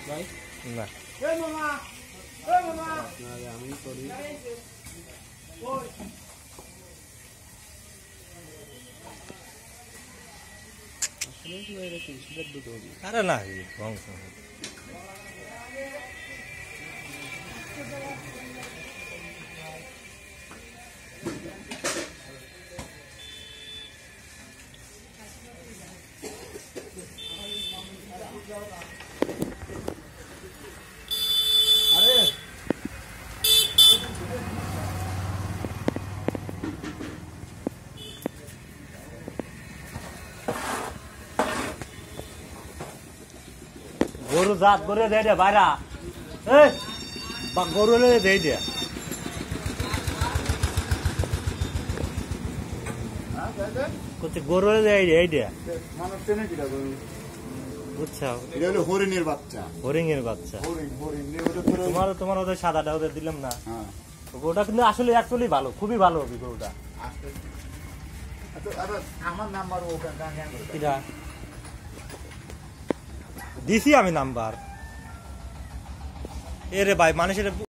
ভাই না এই মামা আপনারে আমি করি ওই আসলে কি এর কি সুন্দর দুটো হবে আরে না বংশ আরে গরু জাত করে দেয় রে বাইরা এই বা গরু লে দেই দে হ্যাঁ দাদা কত গরু লে দেই এই দে মানুষ চেনে কিটা গরু বুঝছো এটা হলো হরিণের বাচ্চা হরিং এর বাচ্চা হরিণ ওটা তোর তোমার ওদের সাদাটা ওদের দিলাম না হ্যাঁ গরুটা কিন্তু আসলে অ্যাকচুয়ালি ভালো খুবই ভালো হবে গরুটা আচ্ছা আমার নাম্বার ওখানে এটা দিছি আমি নাম্বার এ রে ভাই মানুষের